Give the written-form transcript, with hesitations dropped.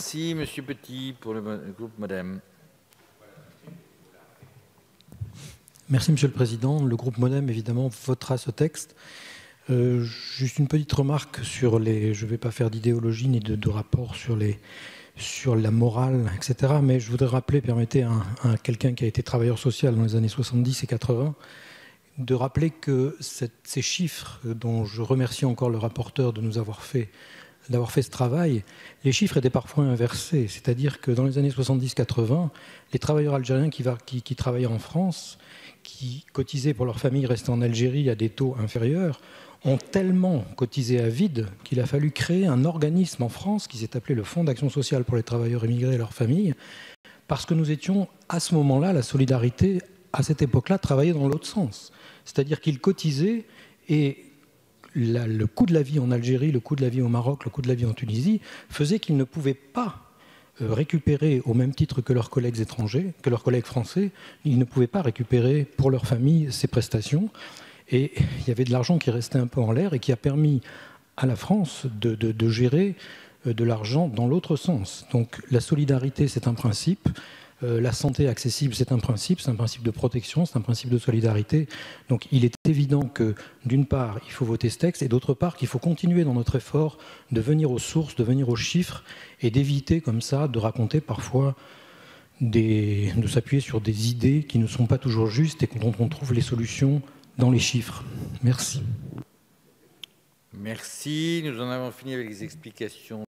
Merci, Monsieur Petit, pour le groupe MoDem. Merci, Monsieur le Président. Le groupe MoDem, évidemment, votera ce texte. Juste une petite remarque sur les... Je ne vais pas faire d'idéologie ni de rapport sur la morale, etc. Mais je voudrais rappeler, permettez à quelqu'un qui a été travailleur social dans les années 70 et 80, de rappeler que ces chiffres, dont je remercie encore le rapporteur de nous avoir d'avoir fait ce travail, les chiffres étaient parfois inversés. C'est-à-dire que dans les années 70-80, les travailleurs algériens qui travaillaient en France, qui cotisaient pour leur famille restée en Algérie à des taux inférieurs, ont tellement cotisé à vide qu'il a fallu créer un organisme en France qui s'est appelé le Fonds d'action sociale pour les travailleurs émigrés et leurs familles, parce que nous étions, à ce moment-là, la solidarité, à cette époque-là, travaillait dans l'autre sens. C'est-à-dire qu'ils cotisaient et le coût de la vie en Algérie, le coût de la vie au Maroc, le coût de la vie en Tunisie faisait qu'ils ne pouvaient pas récupérer au même titre que leurs collègues étrangers, que leurs collègues français, ils ne pouvaient pas récupérer pour leur famille ces prestations. Et il y avait de l'argent qui restait un peu en l'air et qui a permis à la France de gérer de l'argent dans l'autre sens. Donc la solidarité, c'est un principe. La santé accessible, c'est un principe de protection, c'est un principe de solidarité. Donc il est évident que, d'une part, il faut voter ce texte, et d'autre part, qu'il faut continuer dans notre effort de venir aux sources, de venir aux chiffres, et d'éviter comme ça de raconter parfois, de s'appuyer sur des idées qui ne sont pas toujours justes et dont on trouve les solutions dans les chiffres. Merci. Merci. Nous en avons fini avec les explications.